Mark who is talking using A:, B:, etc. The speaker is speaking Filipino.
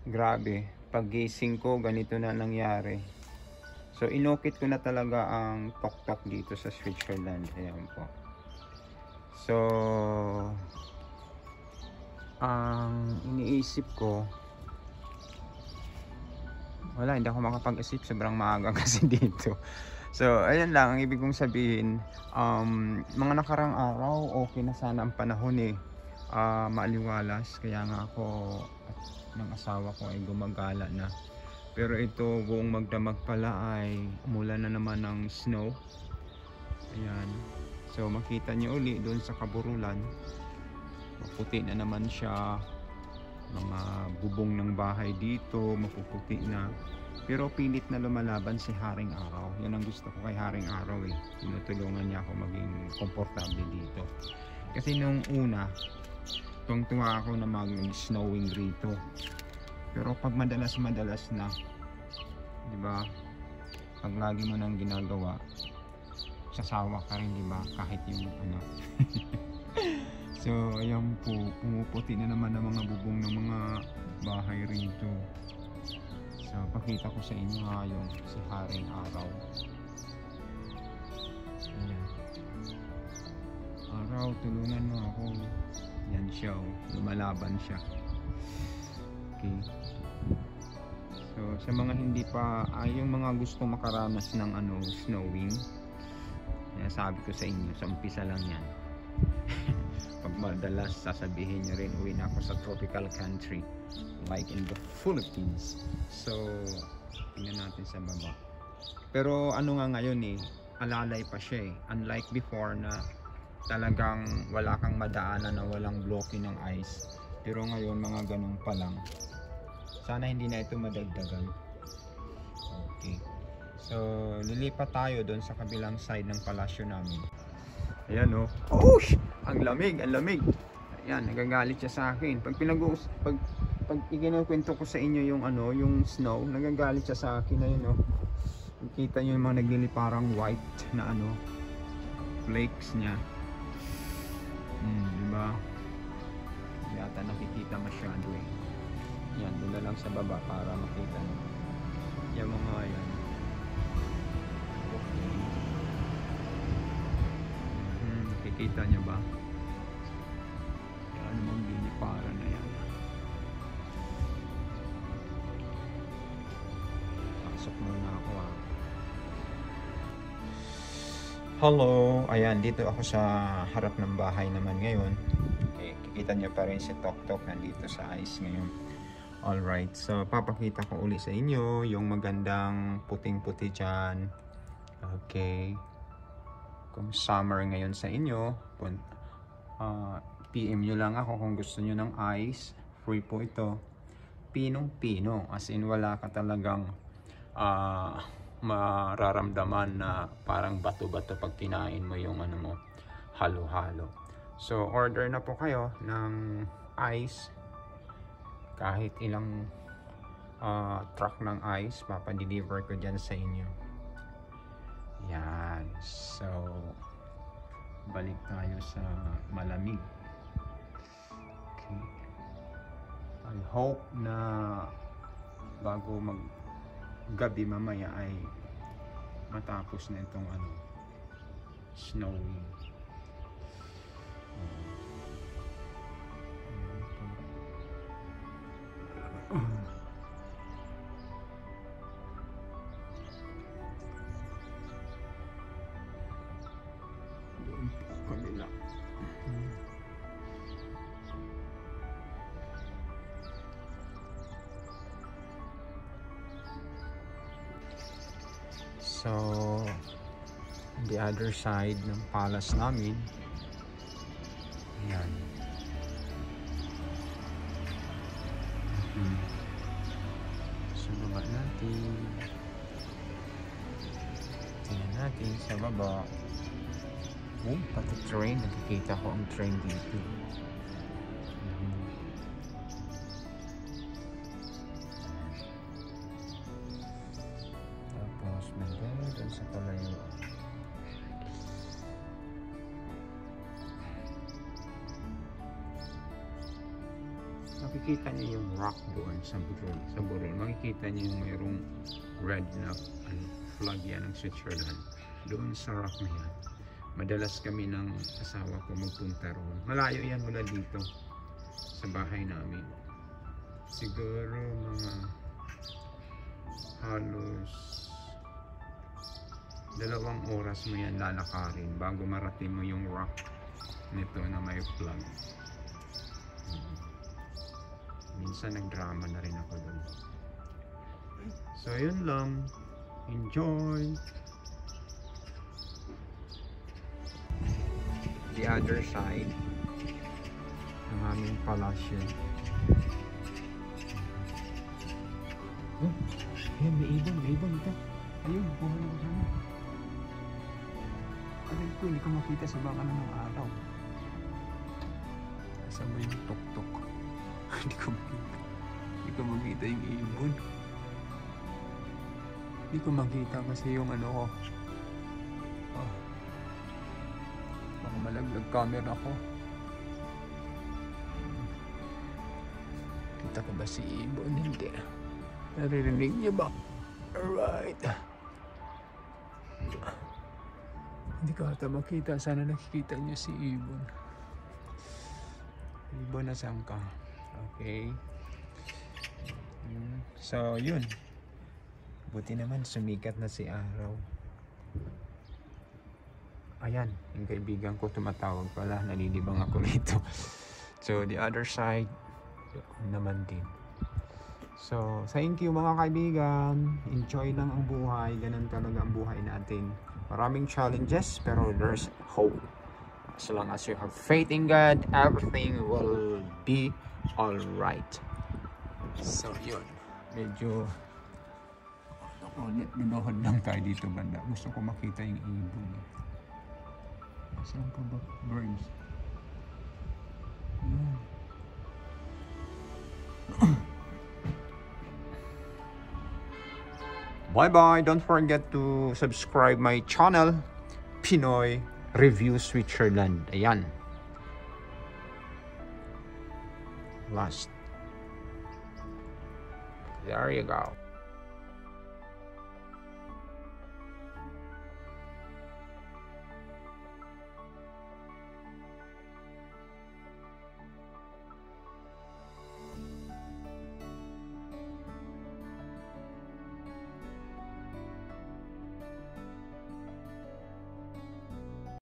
A: Grabe, paggising ko ganito na nangyari. So inukit ko na talaga ang tok-tok dito sa Switzerland. Ayan po. So ang iniisip ko, wala, hindi ako makapag-isip, sobrang maaga kasi dito. So ayun lang ang ibig kong sabihin. Mga nakarang araw okay na sana ang panahon eh, maaliwalas, kaya nga ako at ng asawa ko ay gumagala na. Pero ito buong magdamag pala ay umulan na naman ng snow. Ayan, so makita niyo uli doon sa kaburulan, maputi na naman siya. Mga bubong ng bahay dito mapuputi na, pero pilit na lumalaban si Haring Araw. Yan ang gusto ko kay Haring Araw eh, tinutulungan niya ako maging komportable dito. Kasi nung una tuwang-tuwa ako na mag-snowing rito, pero pag madalas na, di ba, pag lagi mo nang ginagawa, sasawa ka rin, di ba, kahit yung ano. So ayan po, pumuputi na naman ang mga bubong ng mga bahay rito. So pakita ko sa inyo nga yung si Haring Araw. Ayan. Araw, tulungan mo ako. Yan siya, lumalaban siya. Okay. So sa mga hindi pa, yung mga gusto makaranas ng snowing, sabi ko sa inyo, sa umpisa lang yan. Pag madalas sasabihin nyo rin, uwi na ako sa tropical country like in the Philippines. So tingnan natin sa baba. Pero ano nga ngayon eh, alalay pa siya eh, unlike before na talagang wala kang madaanan na walang bloke ng ice. Pero ngayon mga ganun pa lang. Sana hindi na ito madagdagan. Okay, so lilipat tayo doon sa kabilang side ng palasyo namin. Ayan o. Oh, ang lamig, ang lamig. Ayan, nagagalit siya sa akin. Pag ikinukwento ko sa inyo yung yung snow, nagagalit siya sa akin. Ayun o. Nakita nyo yung mga nagliliparang white na flakes niya. Diba? Hindi ata nakikita masyado eh. Yan, doon na lang sa baba para makita nyo. Yung mga yan. Kita nyo ba? Yan mong binipara na yan. Pasok muna ako Hello! Ayan, dito ako sa harap ng bahay naman ngayon. Okay, kikita nyo pa rin si Tok Tok nandito sa ice ngayon. Alright, so papakita ko uli sa inyo yung magandang puting-puti dyan. Okay. Kung summer ngayon sa inyo, PM nyo lang ako kung gusto nyo ng ice. Free po ito. Pinong-pino, as in wala ka talagang mararamdaman na parang bato-bato pag kinain mo yung mo, halo-halo. So order na po kayo ng ice. Kahit ilang truck ng ice, papadeliver ko dyan sa inyo. Yan. So balik tayo sa malamig. Okay. I hope na bago maggabi mamaya ay matapos na itong snowing. Kabila. So the other side ng palace namin, ayan. So baba natin, tingnan natin sa baba. Pati train, nakikita ko ang train dito. Tapos maganda dun sa palayo. makikita niyo yung rock doon sa burol. Sa burol, makikita niyo yung mayroong red na flag yan ng Switzerland. Doon sa rock na yan. Madalas kami ng asawa ko magpunta roon. Malayo yan mula dito sa bahay namin. Siguro mga halos 2 oras mo yan lalakarin bago marating mo yung rock nito na may flag. Minsan nagdrama na rin ako doon. So yun lang. Enjoy! The other side ng aming palasyo. Oh, ayan, may ibon ito. Ayun, buhay ko sana. Alam ko, hindi ko makita sa baka ng araw. Saan ba yung tok-tok? Hindi ko makita yung ibon. Hindi ko makita kasi yung ano ko. Baka malaglag camera ko. Kita ko ba si ibon? Hindi. Naririnig niyo ba? Alright. Hindi ko ata makita. Sana nakikita niyo si ibon. Ibon, nasaan ka? Okay. So, yun. Buti naman sumikat na si araw. Ayan, yung kaibigan ko tumatawag pala. Nalilibang ako rito. So, the other side naman din. So, thank you mga kaibigan. Enjoy lang ang buhay. Ganun talaga ang buhay natin. Maraming challenges, pero there's hope. As long as you have faith in God, everything will be alright. So, yun. Medyo lunohod lang tayo dito banda. Gusto ko makita yung ibon. Saan pa ba? Birds. Yan. Bye-bye. Don't forget to subscribe my channel, Pinoy Review Switzerland. Ayan. Last. There you go.